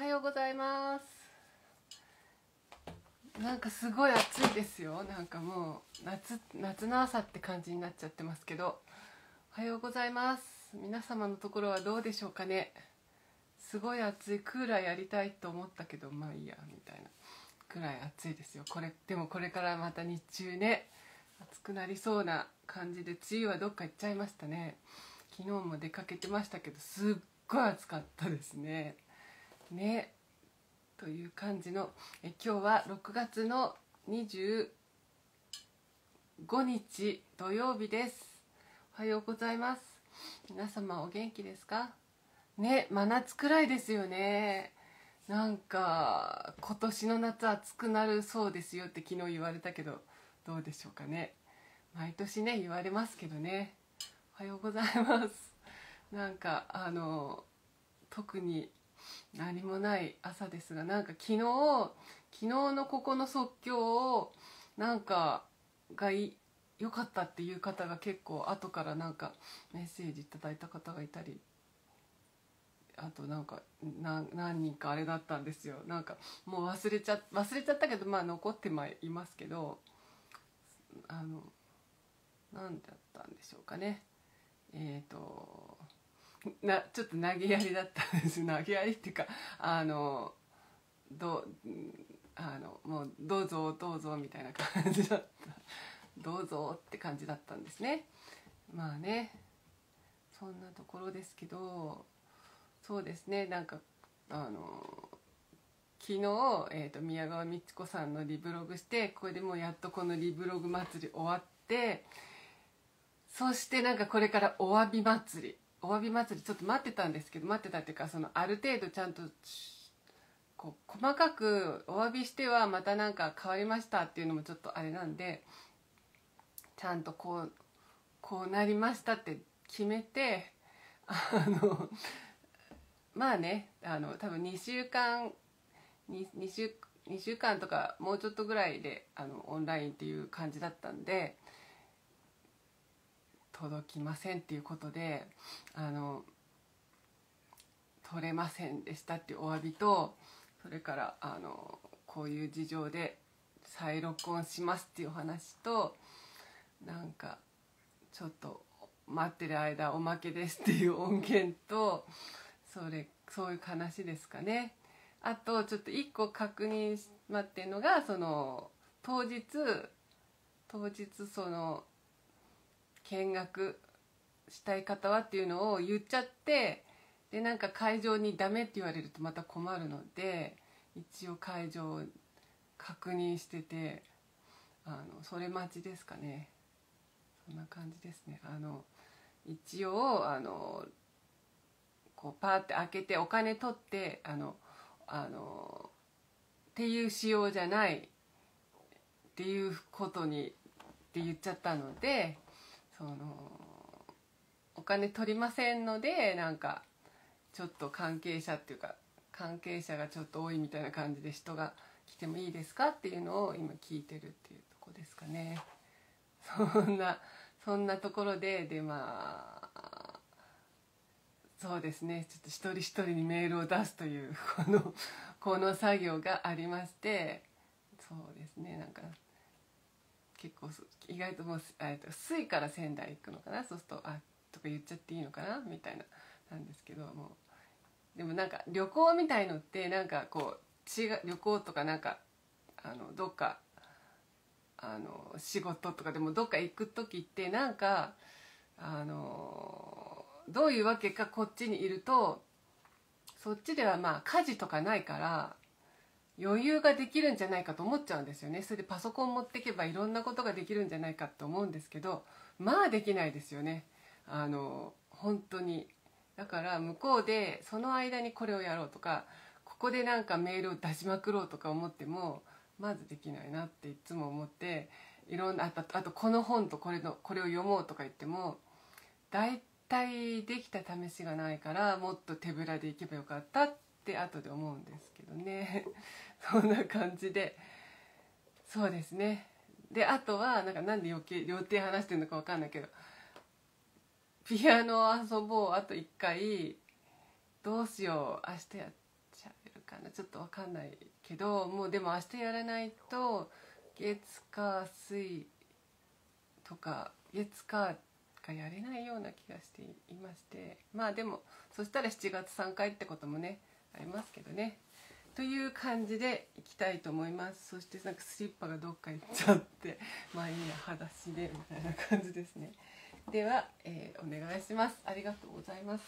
はようございます。なんかすごい暑いですよ。なんかもう夏の朝って感じになっちゃってますけど、おはようございます。皆様のところはどうでしょうかね。すごい暑い。クーラーやりたいと思ったけど、まあいいやみたいなくらい暑いですよ。でもこれからまた日中ね、暑くなりそうな感じで、梅雨はどっか行っちゃいましたね。昨日も出かけてましたけど、すっごい暑かったですね。という感じの今日は6月の25日土曜日です。おはようございます。皆様お元気ですかね。真夏くらいですよね。なんか今年の夏暑くなるそうですよって昨日言われたけど、どうでしょうかね。毎年ね言われますけどね。おはようございます。なんか特に何もない朝ですが、なんか昨日のここの即興をなんか良かったっていう方が結構後からなんかメッセージいただいた方がいたり、あとなんか何人かあれだったんですよ。なんかもう忘れちゃったけど、まあ残っていますけど、何だったんでしょうかね。ちょっと投げやりだったんです。投げやりっていうか、もうどうぞどうぞみたいな感じだった。どうぞって感じだったんですね。まあね、そんなところですけど、そうですね。なんか昨日、宮川美智子さんのリブログして、これでもうやっとこのリブログ祭り終わって、そしてなんかこれからお詫び祭りちょっと待ってたんですけど、待ってたっていうか、ある程度ちゃんとこう細かくお詫びしてはまたなんか変わりましたっていうのもちょっとあれなんで、ちゃんとこうなりましたって決めて、まあね、多分2週間とかもうちょっとぐらいでオンラインっていう感じだったんで、届きませんっていうことで取れませんでしたっていうお詫びと、それからこういう事情で再録音しますっていうお話と、なんかちょっと待ってる間おまけですっていう音源と、そういう話ですかね。あとちょっと1個確認しまってるのが、当日見学したい方はっていうのを言っちゃって、でなんか会場にダメって言われるとまた困るので、一応会場を確認してて、それ待ちですかね。そんな感じですね。一応こうパーって開けてお金取ってっていう仕様じゃないっていうことにって言っちゃったので、お金取りませんので、なんかちょっと関係者がちょっと多いみたいな感じで、人が来てもいいですかっていうのを今聞いてるっていうとこですかね。そんなところで、まあそうですね、ちょっと一人一人にメールを出すというこの作業がありまして、そうですね、なんか結構意外ともう水から仙台行くのかな、そうするととか言っちゃっていいのかなみたいなんですけども、でもなんか旅行みたいのってなんかこう旅行とかなんかどっか仕事とかでもどっか行く時ってなんかどういうわけかこっちにいると、そっちではまあ家事とかないから余裕ができるんじゃないかと思っちゃうんですよね。それでパソコン持っていけばいろんなことができるんじゃないかと思うんですけど、まあできないですよね。本当に。だから向こうでその間にこれをやろうとか、ここでなんかメールを出しまくろうとか思ってもまずできないなっていつも思って、いろんなあとこの本とこれを読もうとか言っても大体できた試しがないから、もっと手ぶらでいけばよかったって後で思うんですけどね。そんな感じで、そうですね。であとはなんで予定話してるのか分かんないけど、ピアノを遊ぼうあと1回、どうしよう明日やっちしゃべるかな、ちょっとわかんないけど、もうでも明日やらないと月火水とか月火がやれないような気がしていまして、まあでもそしたら7月3回ってこともねありますけどね、という感じでいきたいと思います。そしてなんかスリッパがどっか行っちゃってまあいいや、裸足でみたいな感じですね。では、お願いします。ありがとうございます。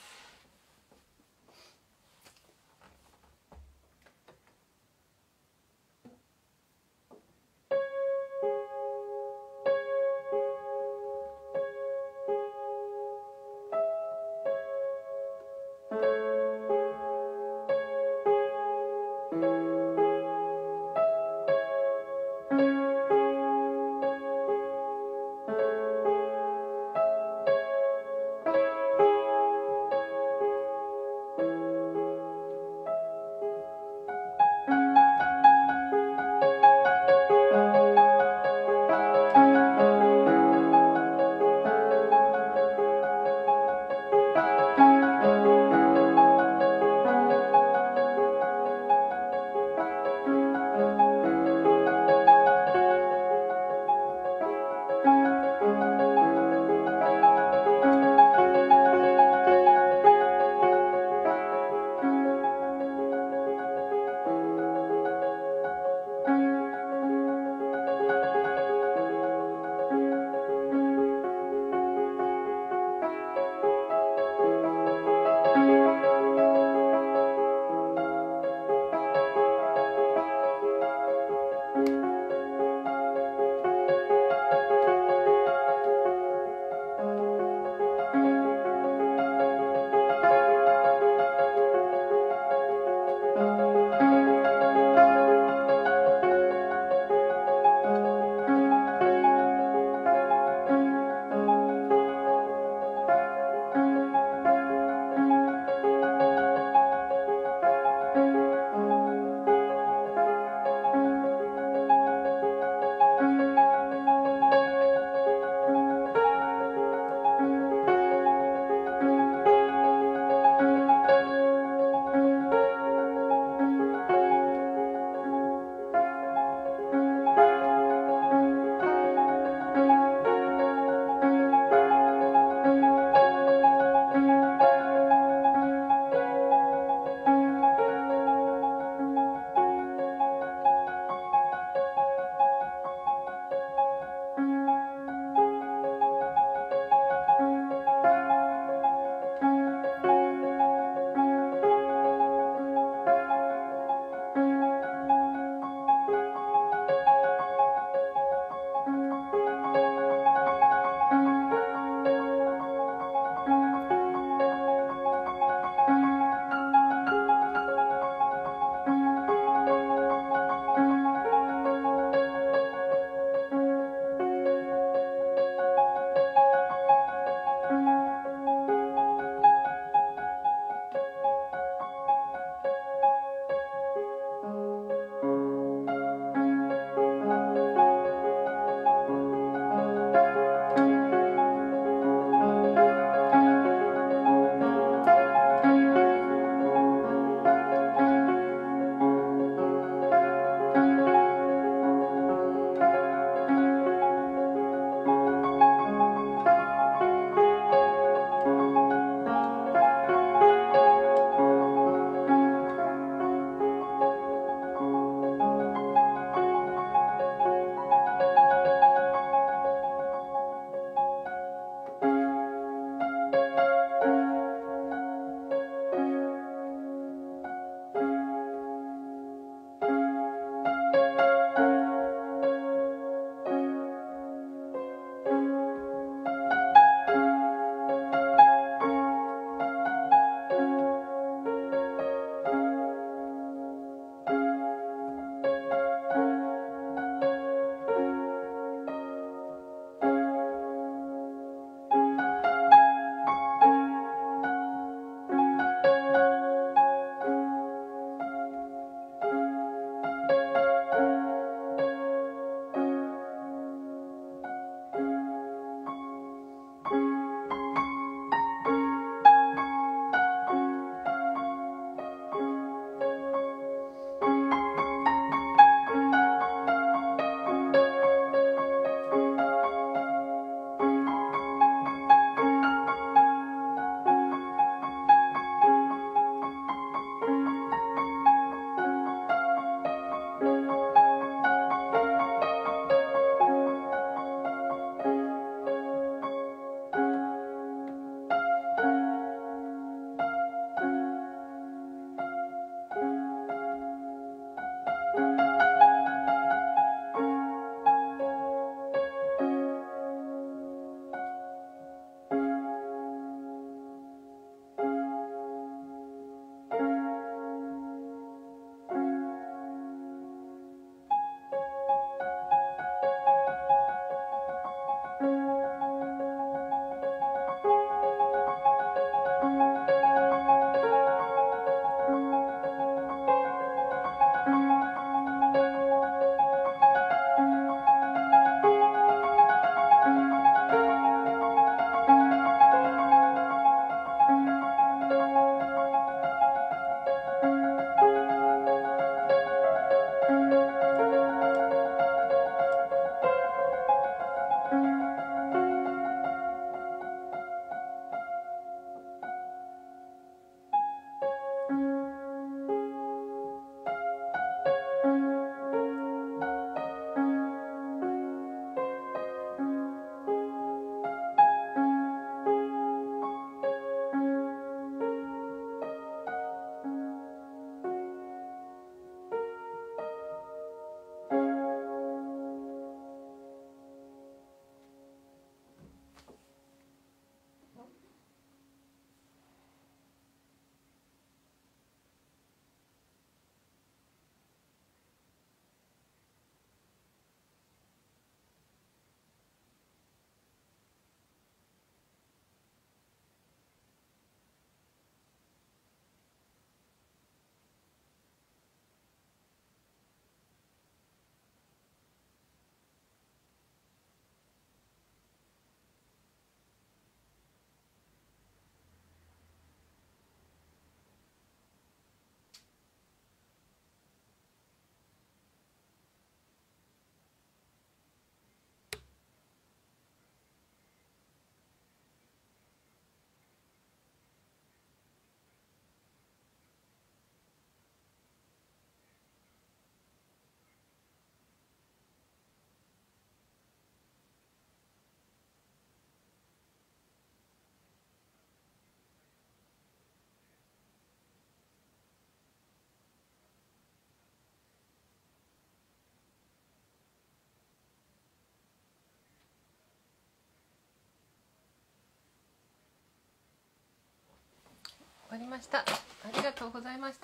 ました。ありがとうございました。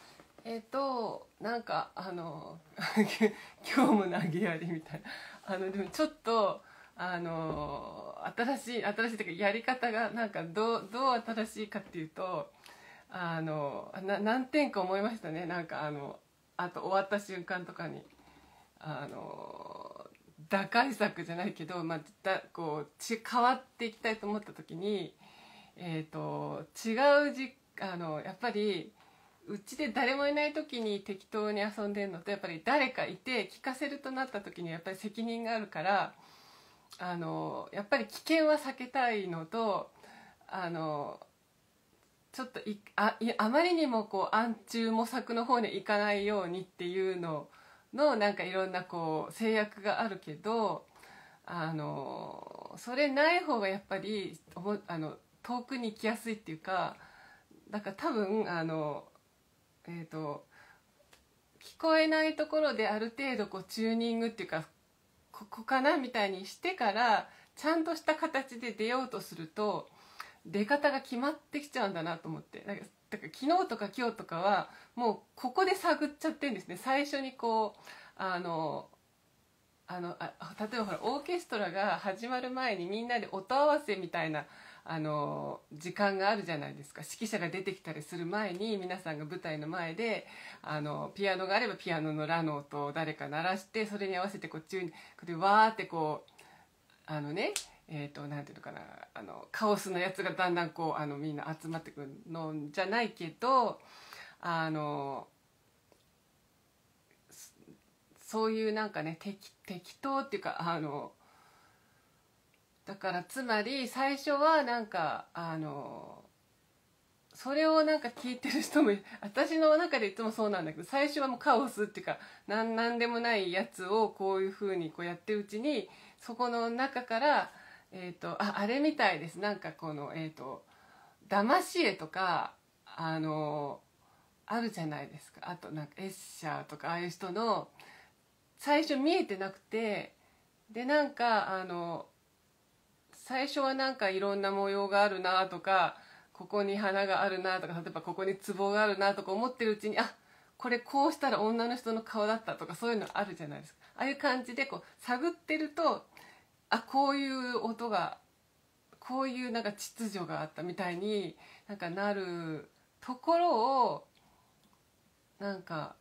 なんか今日も投げやりみたいな、でもちょっと新しいというかやり方がなんかどう新しいかっていうと、何点か思いましたね。なんかあと終わった瞬間とかに打開策じゃないけど、こう変わっていきたいと思った時に、違うやっぱりうちで誰もいない時に適当に遊んでるのと、やっぱり誰かいて聞かせるとなった時にやっぱり責任があるから、やっぱり危険は避けたいのと、ちょっとあまりにもこう暗中模索の方に行かないようにっていうののなんかいろんなこう制約があるけど、それない方がやっぱり遠くに行きやすいっていうか、だから多分聞こえないところである程度こうチューニングっていうか、ここかなみたいにしてからちゃんとした形で出ようとすると出方が決まってきちゃうんだなと思って、だから昨日とか今日とかはもうここで探っちゃってるんですね。最初にこう例えばほらオーケストラが始まる前にみんなで音合わせみたいな時間があるじゃないですか。指揮者が出てきたりする前に皆さんが舞台の前でピアノがあればピアノのラの音を誰か鳴らして、それに合わせてこっちにわーってこうなんていうのかな、カオスのやつがだんだんこうみんな集まってくるのじゃないけど、そういうなんかね適当っていうかだからつまり最初はなんかそれをなんか聞いてる人も私の中でいつもそうなんだけど、最初はもうカオスっていうかなんでもないやつをこういうふうにこうやってるうちに、そこの中からあれみたいです。なんかこの騙し絵とかあるじゃないですか。あとなんかエッシャーとかああいう人の最初見えてなくて、でなんか最初はなんかいろんな模様があるなとか、ここに花があるなとか、例えばここに壺があるなとか思ってるうちに、これこうしたら女の人の顔だったとか、そういうのあるじゃないですか。ああいう感じでこう探ってると、こういう音が、こういうなんか秩序があったみたいになんかなるところをなんか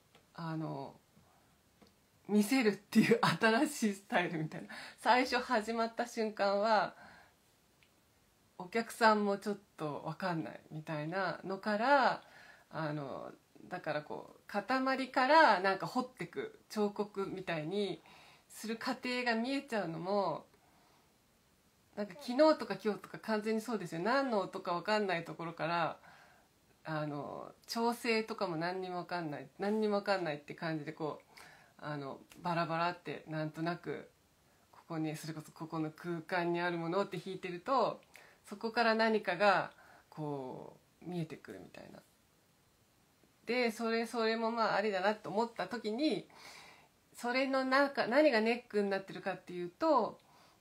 見せるっていう新しいスタイルみたいな。最初始まった瞬間はお客さんもちょっと分かんないみたいなのから、だからこう塊からなんか彫ってく彫刻みたいにする過程が見えちゃうのも、なんか昨日とか今日とか完全にそうですよ。何の音か分かんないところから調整とかも何にも分かんないって感じでこうバラバラってなんとなくここに、それこそここの空間にあるものって弾いてると、そこから何かがこう見えてくるみたいな。でそれもまあありだなと思った時に、それの何がネックになってるかっていうと、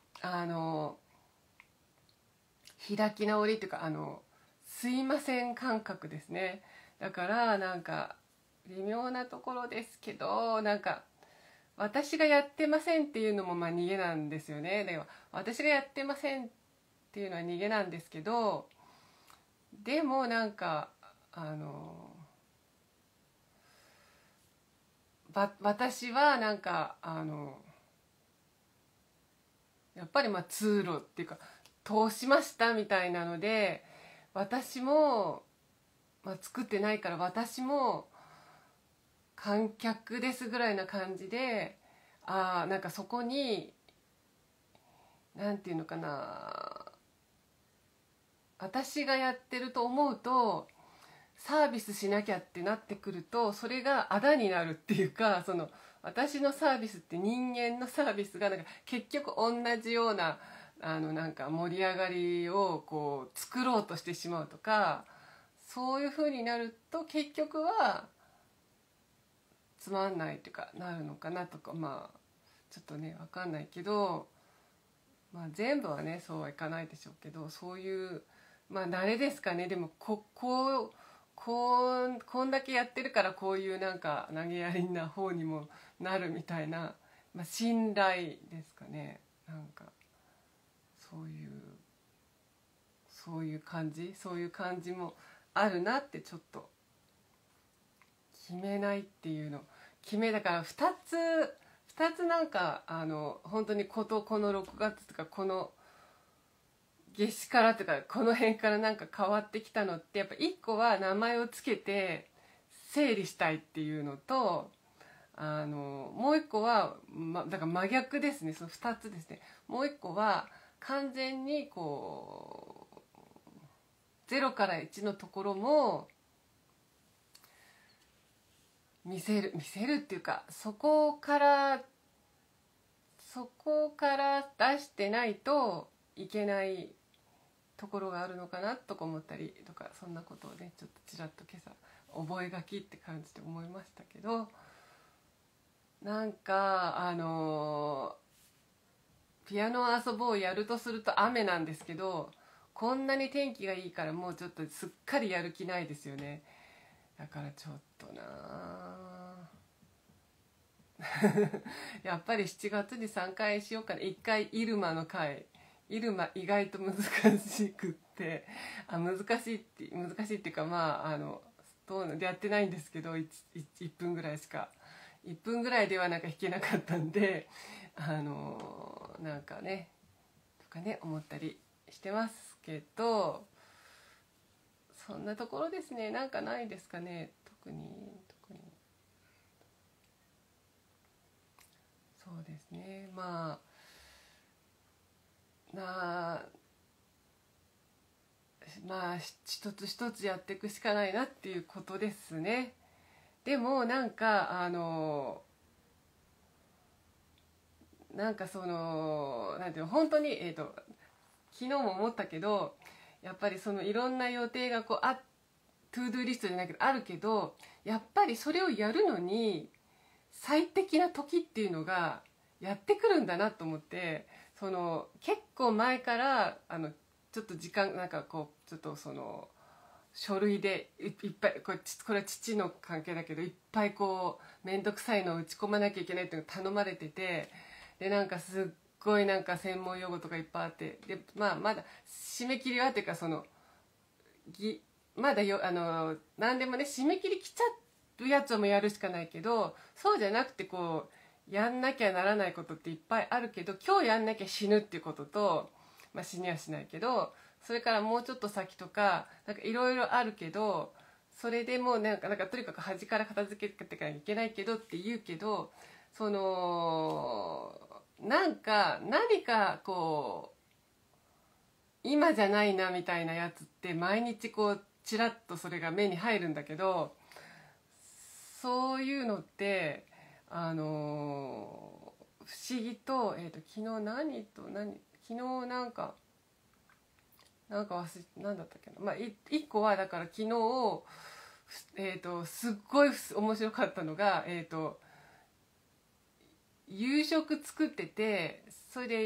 開き直りっていうかすいません感覚ですね。だからなんか微妙なところですけど、なんか私がやってませんっていうのもまあ逃げなんですよね。でも私がやってませんっていうのは逃げなんですけど、でもなんか私はなんかやっぱりまあ通路っていうか通しましたみたいなので、私も、作ってないから私も観客ですぐらいな感じで、なんかそこになんていうのかな、私がやってると思うとサービスしなきゃってなってくると、それがあだになるっていうか、その私のサービスって人間のサービスがなんか結局同じようななんか盛り上がりをこう作ろうとしてしまうとか、そういう風になると結局はつまんないっていうかなるのかなとか、ちょっとね分かんないけど、全部はねそうはいかないでしょうけど、そういうまあ慣れですかね。でもこんだけやってるからこういうなんか投げやりな方にもなるみたいな、まあ、信頼ですかね。なんかそういうそういう感じもあるなって、ちょっと決めないっていうのだから2つなんか本当にこの6月とかこの夏至からとかこの辺からなんか変わってきたのって、やっぱ1個は名前をつけて整理したいっていうのと、もう1個は、だから真逆ですね。その2つですね。もう1個は完全にこう0から1のところも見せるっていうか、そこから出してないといけないところがあるのかなとか思ったりとか、そんなことをねちょっとちらっと今朝覚書って感じで思いましたけど、なんかピアノを遊ぼうやるとすると雨なんですけど、こんなに天気がいいからもうちょっとすっかりやる気ないですよね。だからちょっとなやっぱり7月に3回しようかな。1回イルマの回、イルマ意外と難しくって、難しいっていうか、まあやってないんですけど、1分ぐらいしか1分ぐらいではなんか弾けなかったんで、なんかねとかね思ったりしてますけど、そんなところですね。なんかないですかね、特に。そうですね、まあ一つ一つやっていくしかないなっていうことですね。でもなんかなんかそのなんていうの、本当に昨日も思ったけど、やっぱりそのいろんな予定がこうトゥードゥーリストじゃないけどあるけど、やっぱりそれをやるのに最適な時っていうのがやってくるんだなと思って、その結構前からちょっと時間なんかこうちょっとその書類でいっぱいこれは父の関係だけど、いっぱいこう面倒くさいのを打ち込まなきゃいけないっていうのが頼まれてて、でなんかすっごいなんか専門用語とかいっぱいあって、でまだ締め切りはっていうか、そのまだ何でもね締め切り来ちゃうやつもやるしかないけど、そうじゃなくてこうやんなきゃならないことっていっぱいあるけど、今日やんなきゃ死ぬっていうことと、まあ死にはしないけど、それからもうちょっと先とかなんかいろいろあるけど、それでもうなんかとにかく端から片付けていかなきゃいけないけどって言うけど、そのなんか何かこう今じゃないなみたいなやつって毎日こうちらっとそれが目に入るんだけど、そういうのって不思議と、昨日昨日なんだったっけな、まあ、一個はだから昨日、すっごい面白かったのが、夕食作ってて、それ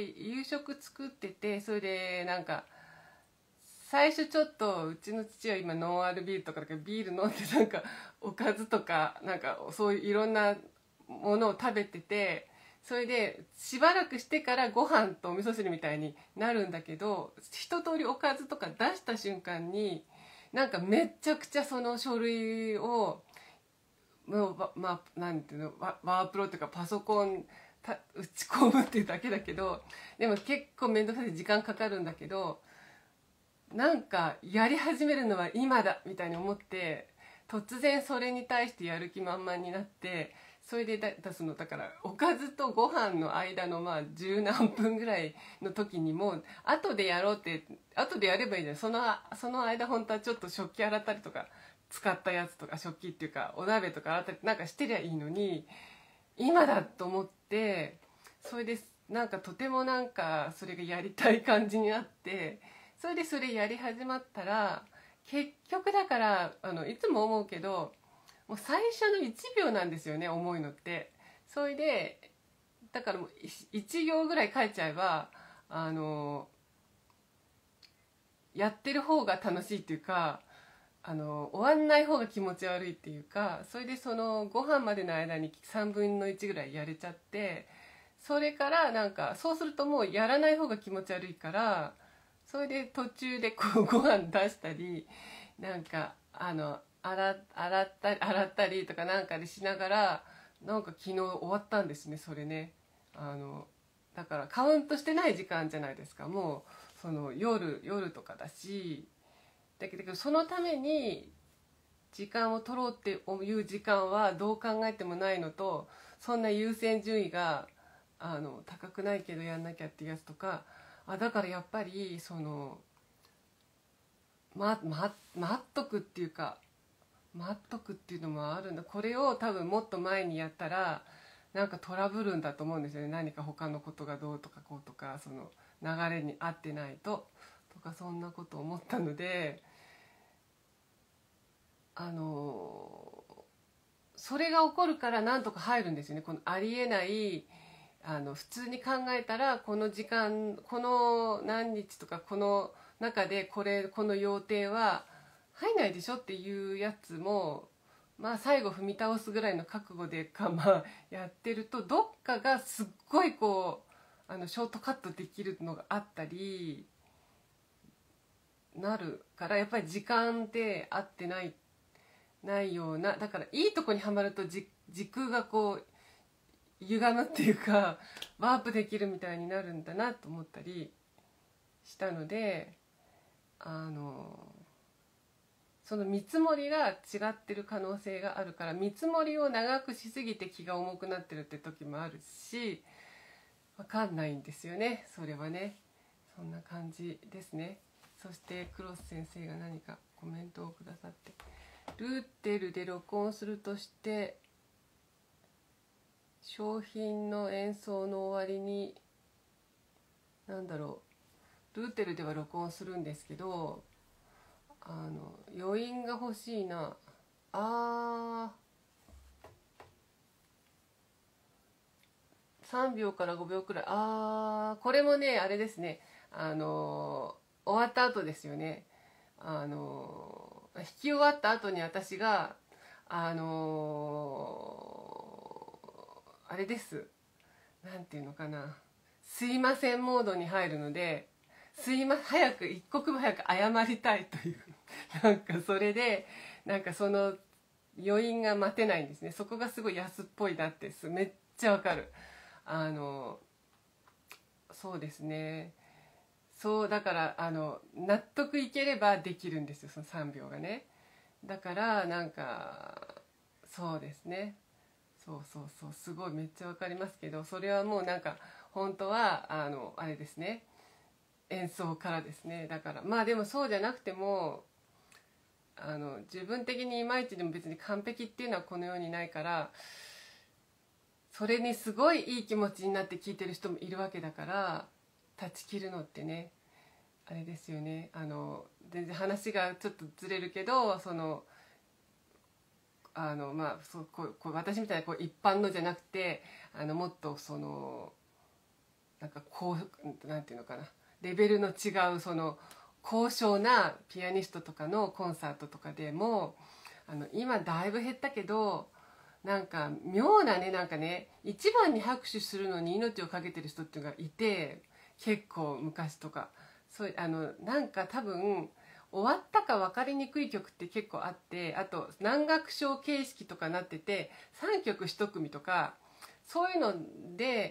でなんか最初ちょっとうちの父は今ノンアルビールとかだからビール飲んで、なんかおかずとかなんかそういういろんなものを食べてて、それでしばらくしてからご飯とお味噌汁みたいになるんだけど、一通りおかずとか出した瞬間になんかめちゃくちゃその書類をもうなんていうのワープロっていうかパソコン打ち込むっていうだけだけど、でも結構面倒くさい時間かかるんだけど、なんかやり始めるのは今だみたいに思って、突然それに対してやる気満々になって、それでだからおかずとご飯の間のまあ十何分ぐらいの時にも後でやろうって後でやればいいじゃん。その間本当はちょっと食器洗ったりとか、使ったやつとか食器っていうかお鍋とか洗ったりなんかしてりゃいいのに、今だと思って、それでなんかとてもなんかそれがやりたい感じになって、それでそれやり始まったら、結局だからいつも思うけど、もう最初の1秒なんですよね、思いのって。それでだからもう1行ぐらい書いちゃえばやってる方が楽しいっていうか、終わんない方が気持ち悪いっていうか、それでそのご飯までの間に3分の1ぐらいやれちゃって、それからなんかそうするともうやらない方が気持ち悪いから、それで途中でこうご飯出したり、なんか洗ったりとかなんかでしながら、なんか昨日終わったんですね、それね。だからカウントしてない時間じゃないですか。もうその夜とかだし、だけどそのために時間を取ろうっていう時間はどう考えてもないのと、そんな優先順位が高くないけどやんなきゃっていうやつとか、だからやっぱりその待っとくっていうか、待っとくっていうのもあるんだ。これを多分もっと前にやったらなんかトラブるんだと思うんですよね。何か他のことがどうとかこうとか、その流れに合ってないとか、そんなことを思ったので、それが起こるからなんとか入るんですよね。このありえない普通に考えたらこの時間、この何日とかこの中でこの予定は入んないでしょっていうやつも、まあ最後踏み倒すぐらいの覚悟でやってると、どっかがすっごいこうショートカットできるのがあったりなるから、やっぱり時間って合ってないような、だからいいとこにはまると時空がこう歪むっていうか、ワープできるみたいになるんだなと思ったりしたので、その見積もりが違ってる可能性があるから、見積もりを長くしすぎて気が重くなってるって時もあるし、分かんないんですよね、それはね。そんな感じですね。そしてクロス先生が何かコメントをくださって、ルーテルで録音するとして商品の演奏の終わりに、ルーテルでは録音するんですけど、余韻が欲しいな。3秒から5秒くらい。これもね、あれですね、終わった後ですよね。弾き終わった後に私があれです、なんていうのかな、すいませんモードに入るので、早く一刻も早く謝りたいというなんかそれで、なんかその余韻が待てないんですね。そこがすごい安っぽいなってめっちゃわかる。そうですね。そうだから納得いければできるんですよ、その3秒がね。だからなんかそうですね、そうすごいめっちゃわかりますけど、それはもうなんか本当はあれですね、演奏からですね。だからまあでもそうじゃなくても自分的にいまいちでも別に完璧っていうのはこの世にないから、それにすごいいい気持ちになって聴いてる人もいるわけだから、断ち切るのってね、あれですよね。全然話がちょっとずれるけど、そのまあこう私みたいなこう一般のじゃなくて、もっとそのなんかこうなんていうのかな、レベルの違うその高尚なピアニストとかのコンサートとかでも、今だいぶ減ったけど、なんか妙なね、なんかね、一番に拍手するのに命を懸けてる人っていうのがいて、結構昔とか、そうなんか多分終わったか分かりにくい曲って結構あって、あと何楽章形式とかなってて3曲1組とか、そういうので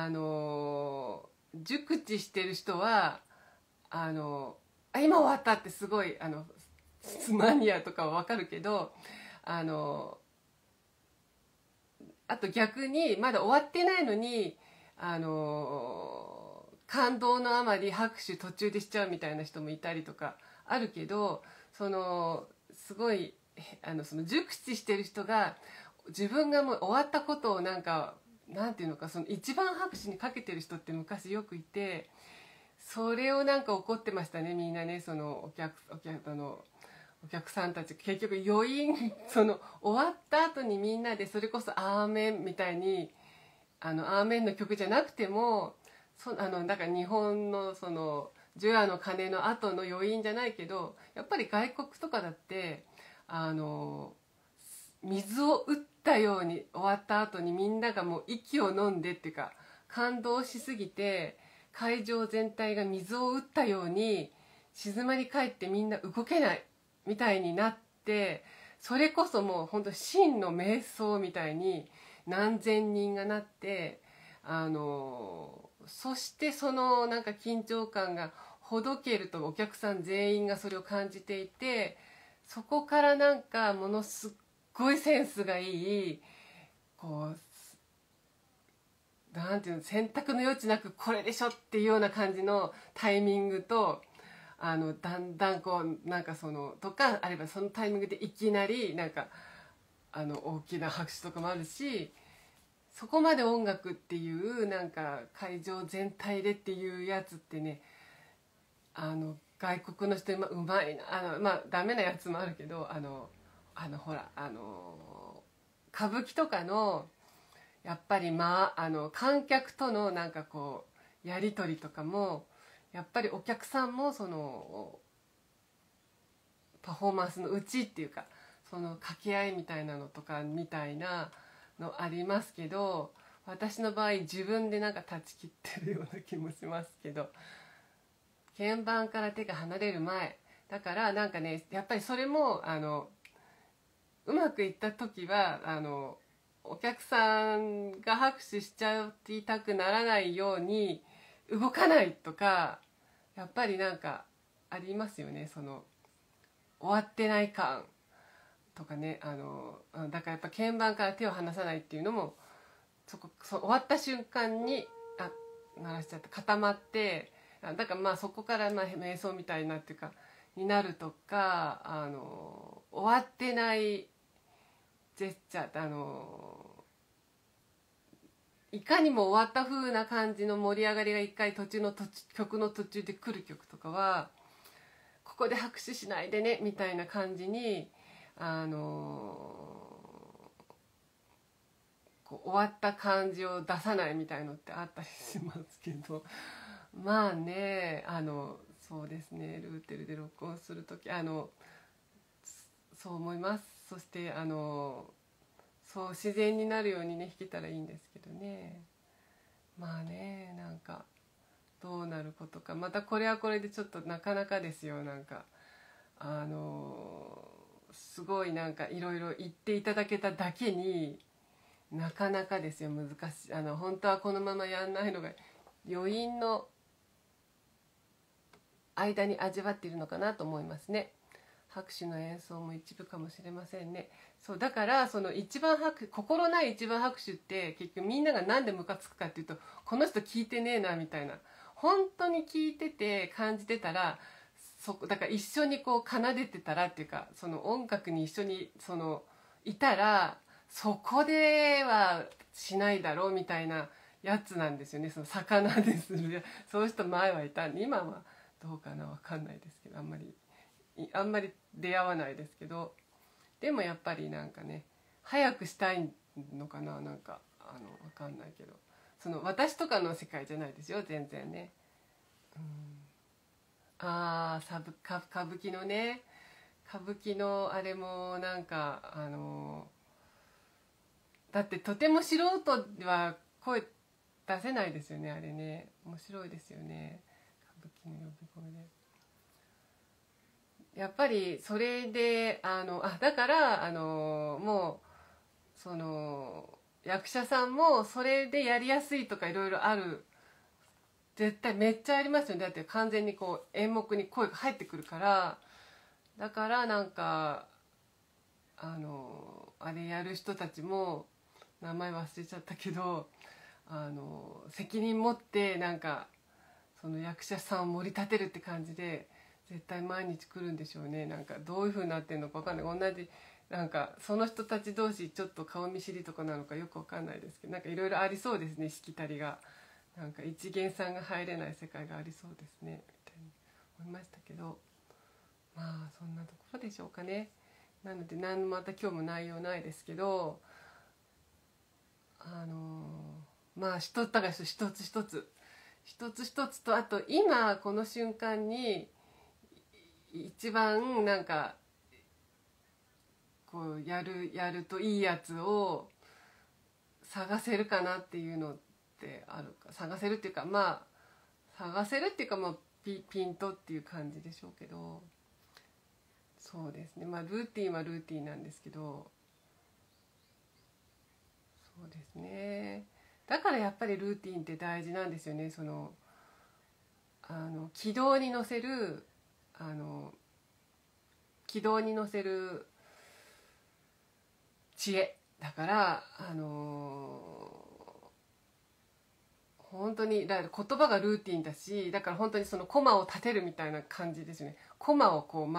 熟知してる人は今終わったってすごいマニアとかは分かるけど、あと逆にまだ終わってないのに感動のあまり拍手途中でしちゃうみたいな人もいたりとかあるけど、すごいその熟知してる人が自分がもう終わったことをなんていうのか、その一番拍手にかけてる人って昔よくいて、それをなんか怒ってましたね、みんなね。そのお客さんたち、結局余韻その終わった後にみんなでそれこそアーメンみたいにアーメンの曲じゃなくてもだから日本のその除夜の鐘の後の余韻じゃないけど、やっぱり外国とかだって水を打ったように終わった後にみんながもう息を飲んでっていうか、感動しすぎて会場全体が水を打ったように静まり返ってみんな動けないみたいになって、それこそもう本当真の瞑想みたいに何千人がなって、そしてそのなんか緊張感がほどけるとお客さん全員がそれを感じていて、そこからなんかものすごいセンスがいい、こうなんていうの、選択の余地なくこれでしょっていうような感じのタイミングと、だんだんこうなんかそのとかあれば、そのタイミングでいきなりなんか大きな拍手とかもあるし、そこまで音楽っていうなんか会場全体でっていうやつってね、外国の人うまいな、まあダメなやつもあるけど、ほら歌舞伎とかのやっぱり観客とのなんかこうやり取りとかも、やっぱりお客さんもそのパフォーマンスのうちっていうか、その掛け合いみたいなのとかみたいなのありますけど、私の場合自分でなんか断ち切ってるような気もしますけど、鍵盤から手が離れる前だからなんかね、やっぱりそれもうまくいった時はお客さんが拍手しちゃいたくならないように動かないとか、やっぱりなんかありますよね、その終わってない感とかね。だからやっぱ鍵盤から手を離さないっていうのも、終わった瞬間に鳴らしちゃって固まって、だからまあそこから瞑想みたいなっていうかになるとか、終わってないジェスチャーっていかにも終わった風な感じの盛り上がりが一回曲の途中で来る曲とかは、ここで拍手しないでねみたいな感じにこう終わった感じを出さないみたいのってあったりしますけど、まあね、そうですね、ルーテルで録音する時そう思います。そしてそう自然になるようにね弾けたらいいんですけどね。まあね、なんかどうなることか、またこれはこれでちょっとなかなかですよ。なんかすごいなんかいろいろ言っていただけただけになかなかですよ、難しい。本当はこのままやんないのが余韻の間に味わっているのかなと思いますね。拍手の演奏も一部かもしれませんね。そうだから、その心ない一番拍手って結局みんながなんでムカつくかっていうと、この人聞いてねえなみたいな、本当に聞いてて感じてたら、だから一緒にこう奏でてたらっていうか、その音楽に一緒にいたら、そこではしないだろうみたいなやつなんですよね。その魚でするそういう人前はいたんで、今はどうかな、分かんないですけど、あんまり出会わないですけど、でもやっぱりなんかね、早くしたいのかな、なんか分かんないけど、その私とかの世界じゃないですよ、全然ね。歌舞伎のね、歌舞伎のあれもなんかだってとても素人では声出せないですよね、あれね。面白いですよね、歌舞伎の呼び声で。やっぱりそれでだからもうその役者さんもそれでやりやすいとかいろいろある、絶対めっちゃありますよね。だって完全にこう演目に声が入ってくるから。だからなんかあれやる人たちも名前忘れちゃったけど、責任持ってなんかその役者さんを盛り立てるって感じで絶対毎日来るんでしょうね。なんかどういう風になってるのか分かんない。同じなんかその人たち同士ちょっと顔見知りとかなのかよく分かんないですけど、なんかいろいろありそうですね、しきたりが。なんか一元さんが入れない世界がありそうですねみたいに思いましたけど、まあそんなところでしょうかね。なのでまた今日も内容ないですけど、まあ一つ一つ一つ一つと、あと今この瞬間に一番なんかこうやるといいやつを探せるかなっていうのってあるか。探せるっていうか、まあ探せるっていうか、もうピントっていう感じでしょうけど、そうですね。まあルーティンはルーティンなんですけど、そうですね。だからやっぱりルーティンって大事なんですよね。その軌道に乗せるあの軌道に乗せる知恵だから、本当にだから言葉がルーティンだし、だから本当にそのコマを立てるみたいな感じですよね。コマをこう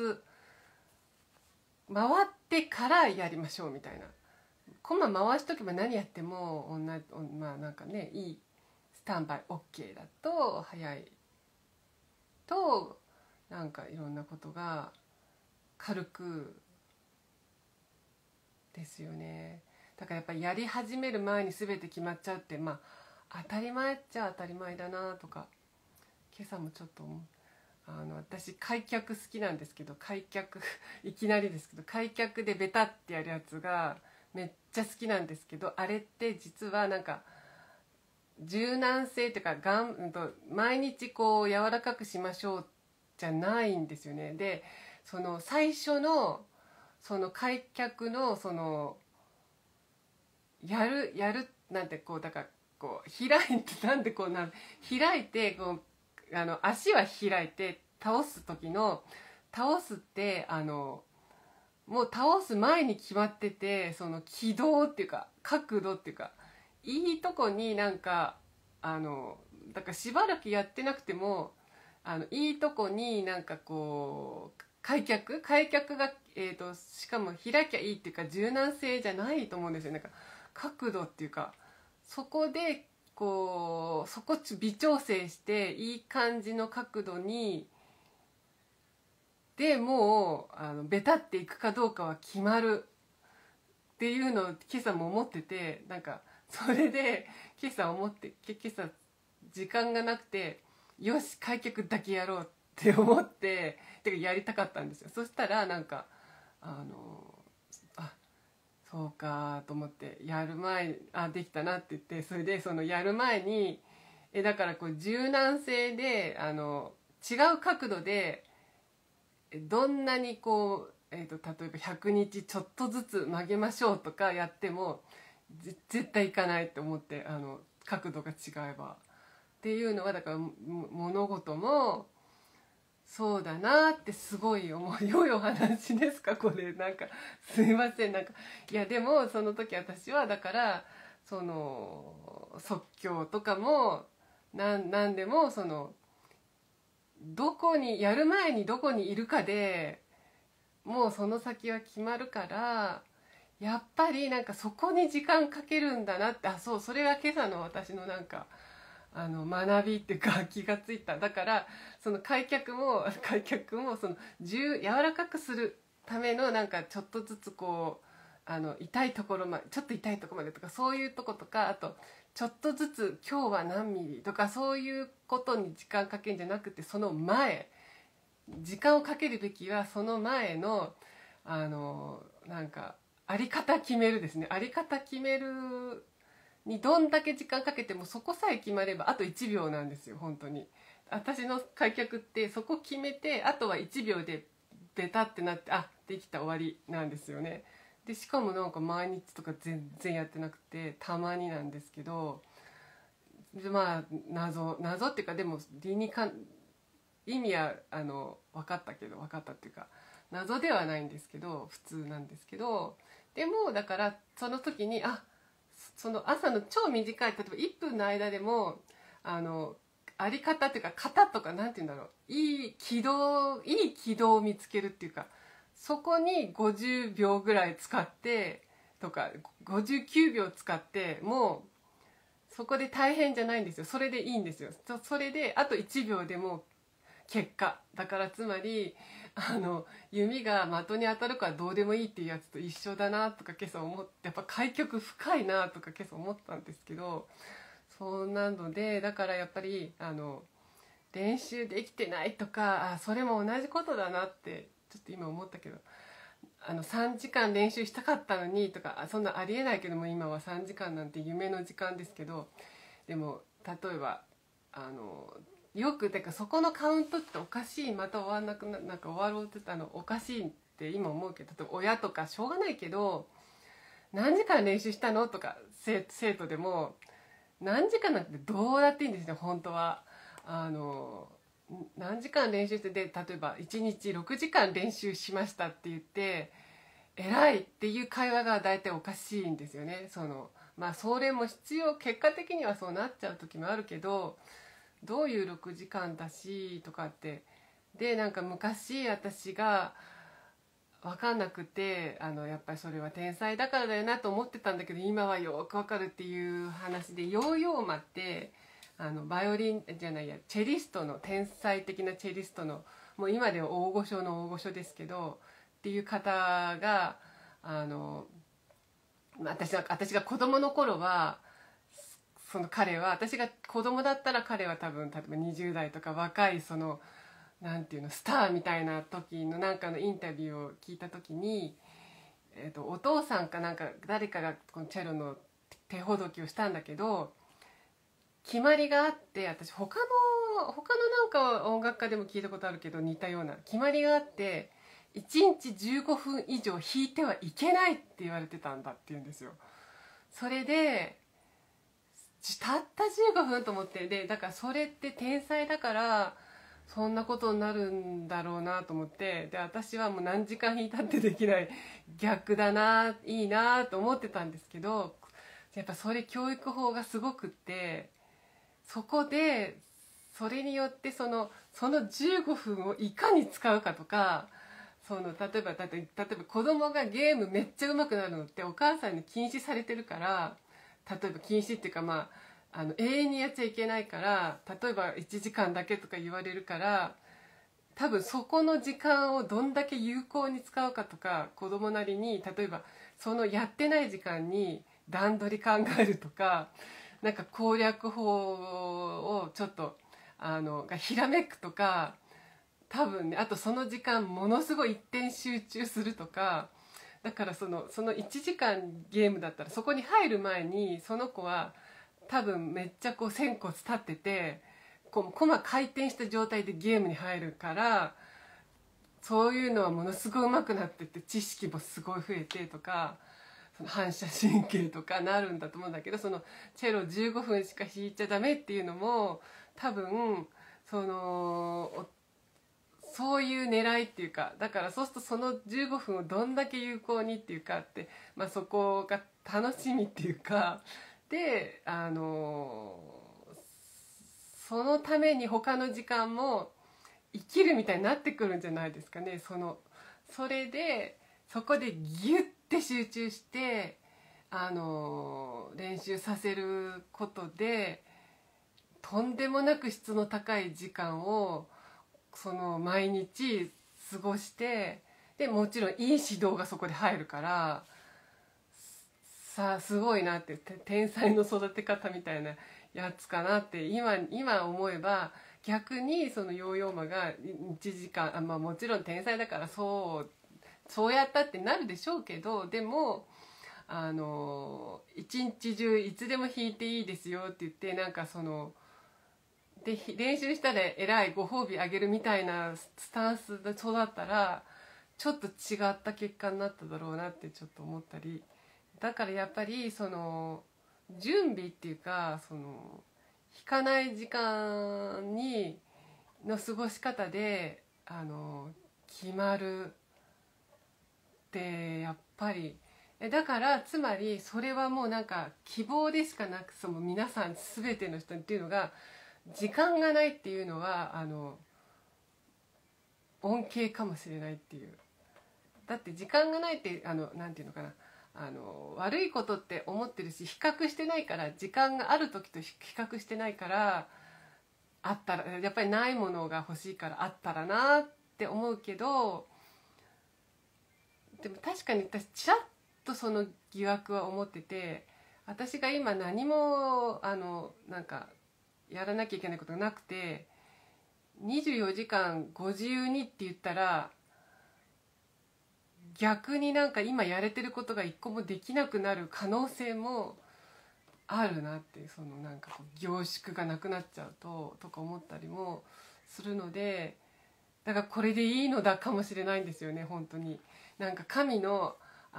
回ってからやりましょうみたいな。コマ回しとけば何やっても同じ、まあなんかね、いいスタンバイ OK だと早いと、なんかいろんなことが軽くですよね。だからやっぱりやり始める前に全て決まっちゃうって、まあ当たり前っちゃ当たり前だなとか、今朝もちょっと私開脚好きなんですけど、開脚いきなりですけど、開脚でベタってやるやつがめっちゃ好きなんですけど、あれって実はなんか柔軟性というか毎日こう柔らかくしましょうじゃないんですよね。でその最初のその開脚のそのやるなんてこう、だからこう開いて、なんでこう開いてこう足は開いて倒す時の倒すってもう倒す前に決まってて、その軌道っていうか角度っていうか、いいとこになんかだからしばらくやってなくてもいいとこになんかこう開脚が、しかも開きゃいいっていうか柔軟性じゃないと思うんですよ。なんか角度っていうか、そこでこうそこ微調整していい感じの角度にでもうベタっていくかどうかは決まるっていうのを今朝も思ってて、なんかそれで今朝時間がなくて、よし開脚だけやろうって思ってやりたかったんですよ。そしたらなんかあそうかと思って、やる前できたなって言って、それでそのやる前にだからこう柔軟性で違う角度でどんなにこう、例えば100日ちょっとずつ曲げましょうとかやっても絶対いかないと思って、角度が違えばっていうのは、だから物事もそうだなってすごい思う。良いお話ですかこれ。なんかすいません、なんかいやでもその時私はだからその即興とかもなんでもそのどこにやる前にどこにいるかでもうその先は決まるから、やっぱりなんかそこに時間かけるんだなって、それが今朝の私のなんか学びっていうか気がついた。だからその開脚もその柔らかくするためのなんかちょっとずつこう痛いところちょっと痛いところまでとか、そういうとことか、あとちょっとずつ今日は何ミリとか、そういうことに時間かけるんじゃなくて、その前、時間をかけるべきはその前のなんかあり方決めるですね。あり方決めるにどんだけ時間かけても、そこさえ決まればあと1秒なんですよ。本当に私の開脚ってそこ決めて、あとは1秒でベタってなって、できた終わりなんですよね。でしかもなんか毎日とか全然やってなくて、たまになんですけど、まあ謎っていうか、でも理にかん意味は分かったっていうか、謎ではないんですけど普通なんですけど、でもだからその時にその朝の超短い例えば1分の間でもあり方っていうか型とか、なんて言うんだろう、いい軌道を見つけるっていうか、そこに50秒ぐらい使ってとか59秒使って、もうそこで大変じゃないんですよ。それでいいんですよ。それであと1秒でも結果だから、つまり弓が的に当たるからどうでもいいっていうやつと一緒だなとか今朝思って、やっぱ開脚深いなとか今朝思ったんですけど、 そんなので、だからやっぱり練習できてないとか、それも同じことだなってちょっと今思ったけど、3時間練習したかったのにとか、そんなありえないけども、今は3時間なんて夢の時間ですけど、でも例えばよくてか、そこのカウントっておかしい、また終わんなくなんか終わろうって言ったおかしいって今思うけど、例えば親とかしょうがないけど、何時間練習したのとか、生徒でも何時間なんてどうだっていいんですよ本当は。何時間練習して、で例えば1日6時間練習しましたって言って偉いっていう会話が大体おかしいんですよね。それも必要、結果的にはそうなっちゃう時もあるけど、どういう6時間だしとかって、でなんか昔私が分かんなくて、やっぱりそれは天才だからだよなと思ってたんだけど、今はよく分かるっていう話で、ヨーヨーマってバイオリンじゃないや、チェリストの、天才的なチェリストの、もう今では大御所の大御所ですけどっていう方が、私が子供の頃は、その彼は、私が子供だったら彼は多分例えば20代とか若いなんていうの、スターみたいな時のなんかのインタビューを聞いた時に、お父さんかなんか誰かがこのチェロの手ほどきをしたんだけど、決まりがあって、私他のなんか音楽家でも聞いたことあるけど、似たような決まりがあって、1日15分以上弾いてはいけないって言われてたんだって言うんですよ。それでたった15分と思って、でだからそれって天才だからそんなことになるんだろうなと思って、で私はもう何時間弾いたってできない、逆だな、いいなと思ってたんですけど、やっぱそれ教育法がすごくって、そこでそれによってその15分をいかに使うかとか、例えば子供がゲームめっちゃ上手くなるのってお母さんに禁止されてるから、例えば禁止っていうか、永遠にやっちゃいけないから、例えば1時間だけとか言われるから、多分そこの時間をどんだけ有効に使うかとか、子供なりに例えばそのやってない時間に段取り考えるとか、なんか攻略法をちょっとがひらめくとか、多分ね、あとその時間ものすごい一点集中するとか、だからその1時間ゲームだったら、そこに入る前にその子は多分めっちゃこう仙骨立ってて、こう駒回転した状態でゲームに入るから、そういうのはものすごい上手くなってって、知識もすごい増えてとか、その反射神経とかなるんだと思うんだけど、そのチェロ15分しか弾いちゃダメっていうのも多分そういう狙いっていうか、だからそうするとその15分をどんだけ有効にっていうかって、そこが楽しみっていうかで、そのために他の時間も生きるみたいになってくるんじゃないですかね。それでそこでギュッて集中して練習させることで、とんでもなく質の高い時間を毎日過ごして、でもちろんいい指導がそこで入るから、さあすごいなって、天才の育て方みたいなやつかなって今思えば、逆にそのヨーヨーマが1時間、もちろん天才だからそうやったってなるでしょうけど、でも一日中いつでも弾いていいですよって言って、なんかで練習したら偉いご褒美あげるみたいなスタンスで育ったら、ちょっと違った結果になっただろうなってちょっと思ったり。だからやっぱり準備っていうか、弾かない時間の過ごし方で決まるってやっぱり、だからつまりそれはもうなんか希望でしかなく、皆さん全ての人っていうのが、時間がないっていうのは恩恵かもしれないっていう。だって時間がないってなんていうのかな、悪いことって思ってるし、比較してないから、時間がある時と比較してないから、あったらやっぱりないものが欲しいからあったらなって思うけど、でも確かに私ちらっとその疑惑は思ってて、 私が今何もなんかやらなきゃいけないことがなくて24時間ご自由にって言ったら逆になんか今やれてることが一個もできなくなる可能性もあるなって、そのなんかこう凝縮がなくなっちゃうとか思ったりもするので、だからこれでいいのだかもしれないんですよね。本当になんか神の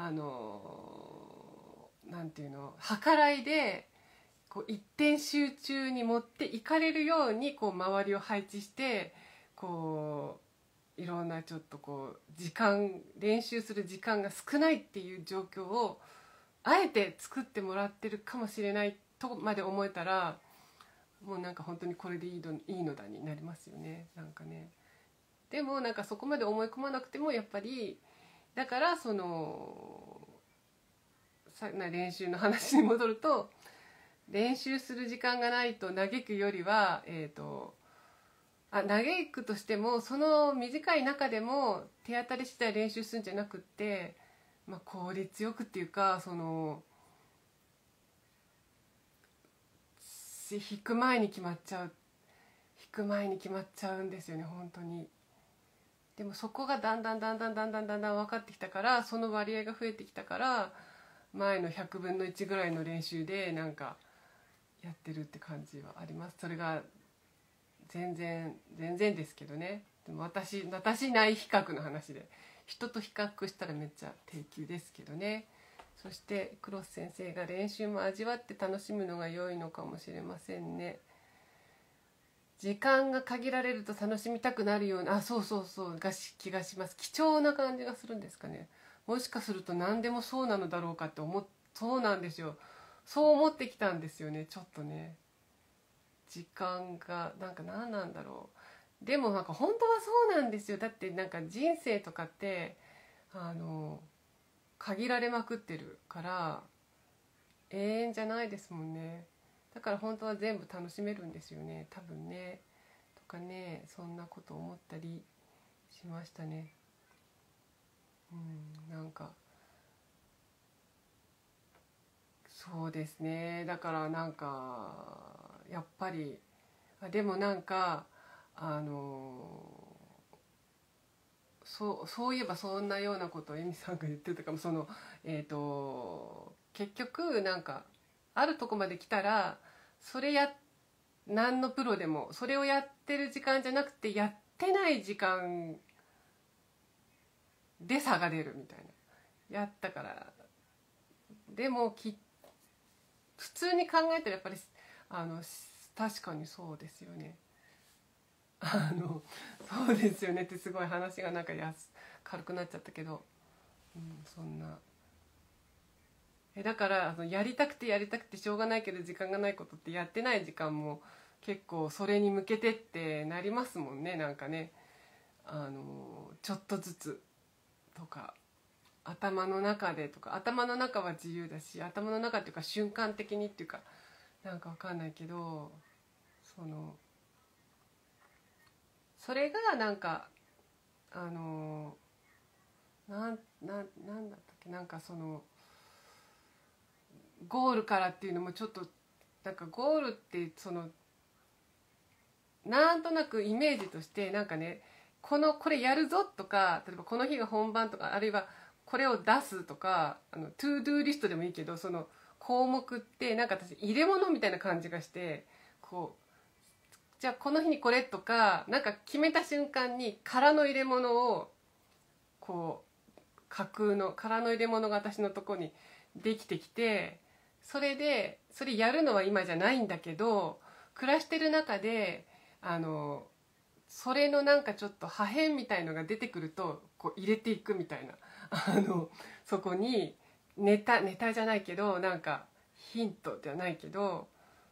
なんていうの、計らいでこう一点集中に持っていかれるようにこう周りを配置してこういろんなちょっとこう練習する時間が少ないっていう状況をあえて作ってもらってるかもしれないとまで思えたら、もうなんか本当にこれでいいのだになりますよね。なんかね、でもなんかそこまで思い込まなくてもやっぱりだからその練習の話に戻ると、練習する時間がないと嘆くよりは嘆くとしてもその短い中でも手当たり次第練習するんじゃなくって、効率よくっていうか、その弾く前に決まっちゃうんですよね、本当に。でもそこがだんだん分かってきたから、その割合が増えてきたから、前の100分の1ぐらいの練習でなんかやってるって感じはあります。それが全然ですけどね。でも私内比較の話で、人と比較したらめっちゃ低級ですけどね。そしてクロス先生が練習も味わって楽しむのが良いのかもしれませんね。時間が限られると楽しみたくなるような、そう気がします。貴重な感じがするんですかね。もしかすると何でもそうなのだろうかってそうなんですよ。そう思ってきたんですよね、ちょっとね。時間がなんか何なんだろう。でもなんか本当はそうなんですよ。だってなんか人生とかって限られまくってるから永遠じゃないですもんね。だから本当は全部楽しめるんですよね、多分ね。とかね、そんなこと思ったりしましたね。なんかそうですね。だからなんかやっぱりでもなんかそういえばそんなようなことをエミさんが言ってたかも。結局なんかあるとこまで来たら何のプロでもそれをやってる時間じゃなくてやってない時間で差が出るみたいな。やったからでも普通に考えたらやっぱり確かにそうですよね。そうですよねってすごい話がなんか軽くなっちゃったけど、そんなだからやりたくてしょうがないけど時間がないことって、やってない時間も結構それに向けてってなりますもんね。なんかねちょっとずつとか頭の中は自由だし、頭の中っていうか瞬間的にっていうかなんかわかんないけど、それがなんかなんだったっけ、なんかゴールからっていうのもちょっとなんかゴールってなんとなくイメージとしてなんかね、これやるぞとか、例えばこの日が本番とか、あるいはこれを出すとか、トゥードゥーリストでもいいけど、その項目ってなんか私入れ物みたいな感じがして、じゃあこの日にこれとか、なんか決めた瞬間に空の入れ物を架空の空の入れ物が私のとこにできてきて、それやるのは今じゃないんだけど、暮らしてる中でそれのなんかちょっと破片みたいのが出てくると入れていくみたいなそこにネタじゃないけど、なんかヒントではないけど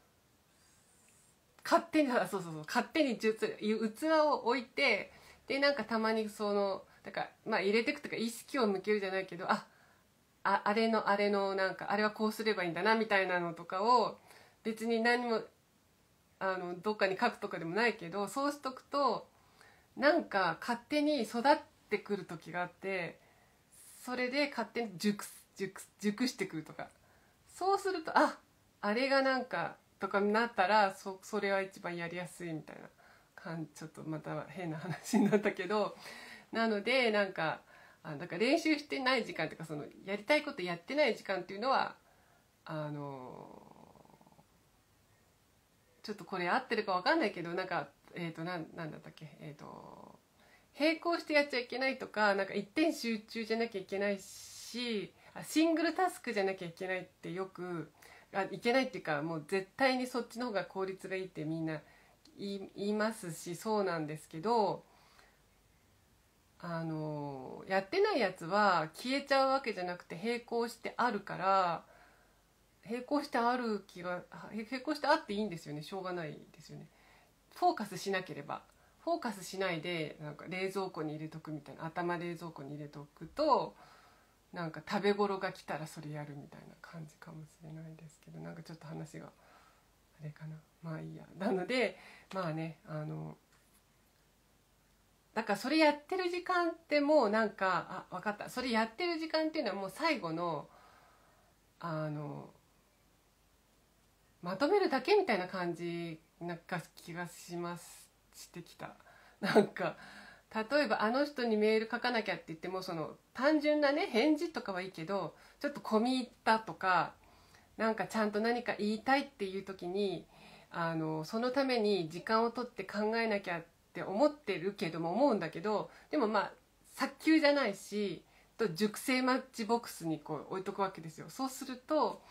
勝手に器を置いて、でなんかたまにだから入れていくとか意識を向けるじゃないけど、あれのなんかあれはこうすればいいんだなみたいなのとかを別に何もどっかに書くとかでもないけど、そうしとくとなんか勝手に育ってくる時があって、それで勝手に熟してくるとか、 そうするとあれがなんかとかになったらそれは一番やりやすいみたいなちょっとまた変な話になったけど、なのでなんかだから練習してない時間というか、そのやりたいことやってない時間っていうのはちょっとこれ合ってるか分かんないけど、なんかなんだったっけ、並行してやっちゃいけないとか、なんか一点集中じゃなきゃいけないし、シングルタスクじゃなきゃいけないってよくいけないっていうか、もう絶対にそっちの方が効率がいいってみんな言いますし、そうなんですけど、やってないやつは消えちゃうわけじゃなくて並行してあるから、並行してあっていいんですよね。しょうがないですよね。フォーカスしなければ、フォーカスしないでなんか冷蔵庫に入れとくみたいな、頭冷蔵庫に入れとくとなんか食べ頃が来たらそれやるみたいな感じかもしれないですけど、なんかちょっと話があれかな。まあいいや。なのでまあね、だからそれやってる時間ってもうなんか分かった、それやってる時間っていうのはもう最後のまとめるだけみたいな感じなんか気がしてきた。なんか例えばあの人にメール書かなきゃって言っても、その単純なね返事とかはいいけど、ちょっと込み入ったとか、なんかちゃんと何か言いたいっていう時にそのために時間を取って考えなきゃって思うんだけど、でもまあ早急じゃないし熟成マッチボックスにこう置いとくわけですよ。そうすると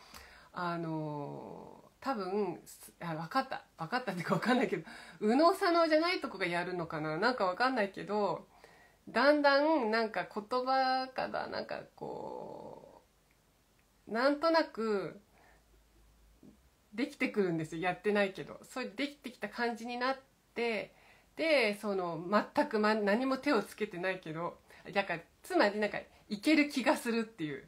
多分分かったっていうか分かんないけど、右脳左脳じゃないとこがやるのかな、なんか分かんないけど、だんだんなんか言葉からなんかこうなんとなくできてくるんですよ。やってないけどそれできてきた感じになって、でその全く、何も手をつけてないけど、だからつまりなんかいける気がするっていう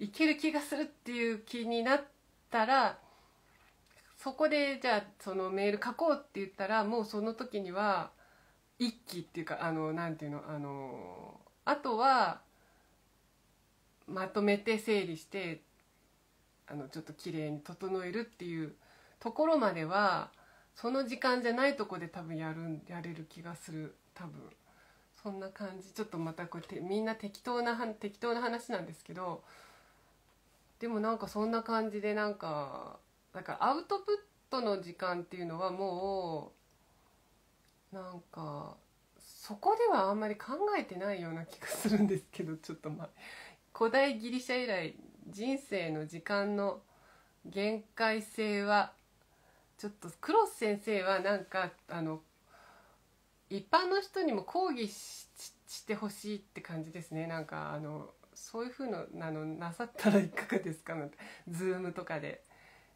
気になったら、そこでじゃあそのメール書こうって言ったら、もうその時には一気っていうかなんていうのあとはまとめて整理してちょっと綺麗に整えるっていうところまでは、その時間じゃないとこで多分やれる気がする。多分そんな感じ。ちょっとまたこうみんな適当な話なんですけど、でもなんかそんな感じで、なんかだからアウトプットの時間っていうのはもうなんかそこではあんまり考えてないような気がするんですけど、ちょっと古代ギリシャ以来人生の時間の限界性はちょっと、クロス先生はなんか一般の人にも講義してほしいって感じですね。なんかそういう風のなさったらいかがですかなんて、ズームとかで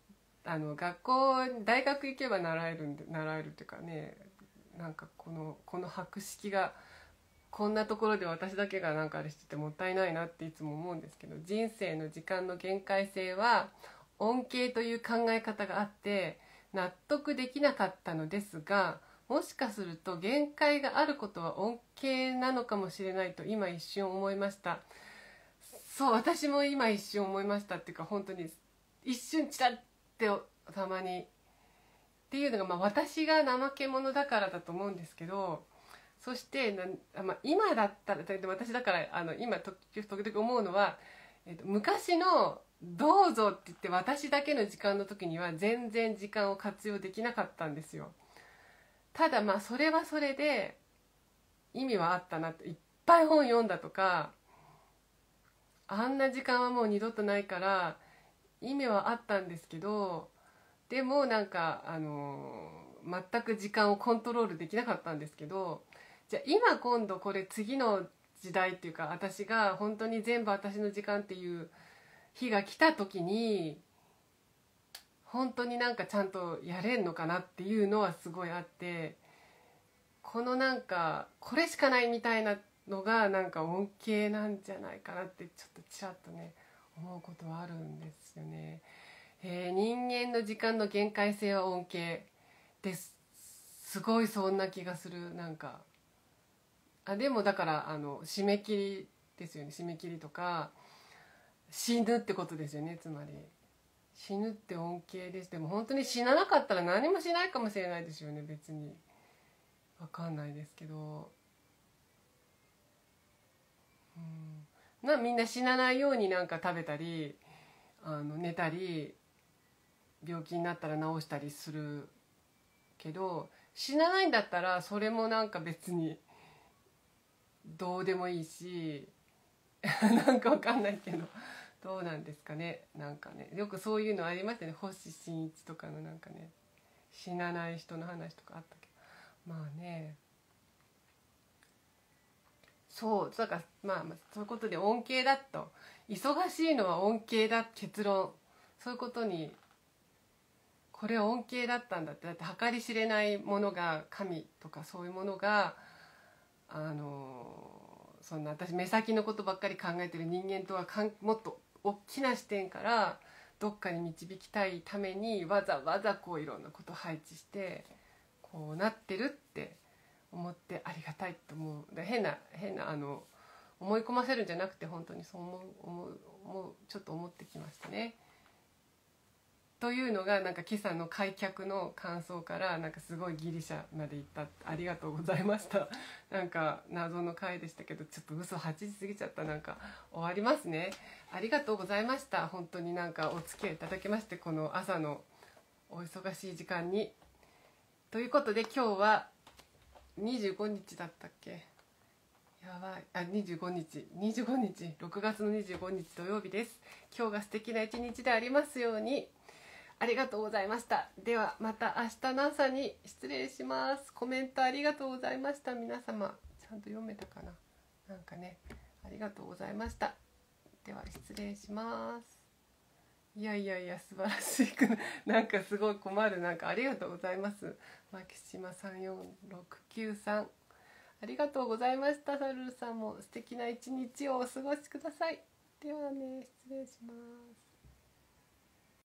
大学行けば習えるっていうかね、なんかこの博識がこんなところで私だけがなんかあれしててもったいないなっていつも思うんですけど、人生の時間の限界性は恩恵という考え方があって納得できなかったのですが、もしかすると限界があることは恩恵なのかもしれないと今一瞬思いました。そう、私も今一瞬思いましたっていうか、本当に一瞬チラッてたまにっていうのが、私が怠け者だからだと思うんですけど、そして今だったら、私だから今時々思うのは、昔のどうぞって言って私だけの時間の時には全然時間を活用できなかったんですよ。ただそれはそれで意味はあったなって、いっぱい本読んだとか、あんな時間はもう二度とないから意味はあったんですけど、でもなんか全く時間をコントロールできなかったんですけど、じゃあ今度これ次の時代っていうか、私が本当に全部私の時間っていう日が来た時に本当になんかちゃんとやれんのかなっていうのはすごいあって、なんかこれしかないみたいなのがなんか恩恵なんじゃないかなってちょっとちらっとね思うことはあるんですよね。人間の時間の限界性は恩恵です。すごいそんな気がする。なんかでもだから締め切りですよね。締め切りとか死ぬってことですよね。つまり死ぬって恩恵です。でも本当に死ななかったら何もしないかもしれないですよね。別に分かんないですけど、みんな死なないようになんか食べたり寝たり病気になったら治したりするけど、死なないんだったらそれもなんか別にどうでもいいしなんかわかんないけどどうなんですかね。なんかね、よくそういうのありましたね。星新一とかのなんかね、死なない人の話とかあったけど、まあね、そうだからそういうことで恩恵だと、忙しいのは恩恵だ、結論。そういうことに、これは恩恵だったんだって。だって計り知れないものが、神とかそういうものがそんな私目先のことばっかり考えてる人間とはもっと大きな視点からどっかに導きたいためにわざわざこういろんなことを配置してこうなってるって思ってありがたいと思う。変な思い込ませるんじゃなくて本当にそう思うちょっと思ってきましたね。というのがなんか今朝の開脚の感想からなんかすごいギリシャまで行った。ありがとうございました。なんか謎の回でしたけど、ちょっと嘘8時過ぎちゃった。なんか終わりますね。ありがとうございました。本当になんかお付き合いいただきまして、この朝のお忙しい時間に。ということで今日は25日だったっけ。やばい。25日6月の25日土曜日です。今日が素敵な一日でありますように。ありがとうございました。ではまた明日の朝に失礼します。コメントありがとうございました。皆様ちゃんと読めたかな。なんかね、ありがとうございました。では失礼します。いや素晴らしい。なんかすごい困る。なんかありがとうございます。牧島34693、ありがとうございました。サルルさんも素敵な一日をお過ごしください。ではね、失礼します。